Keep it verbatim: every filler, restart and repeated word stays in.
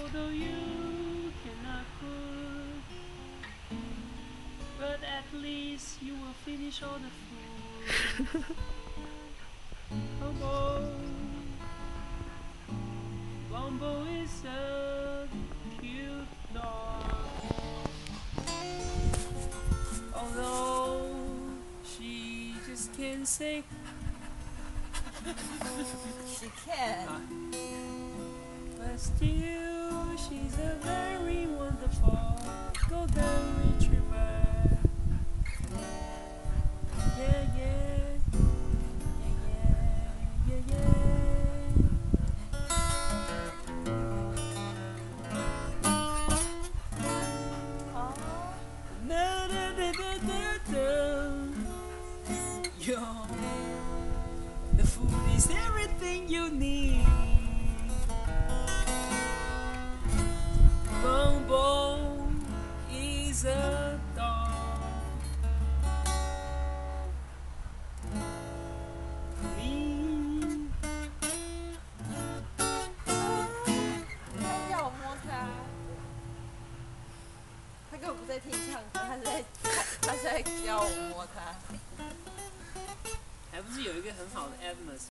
Although you cannot cook, but at least you will finish all the food. Bumbo, Bumbo is a cute dog. Although she just can't say. She can. But still, she's a very wonderful golden retriever. Yeah, yeah, yeah, yeah, yeah, Aww. yeah. Da, da, da, da, da. Yo, the food is everything you need. Bumbo is a dog. Me. 他要我摸他，他根本不在听唱歌，他是在他是在教我摸他。 还不是有一个很好的 Atmos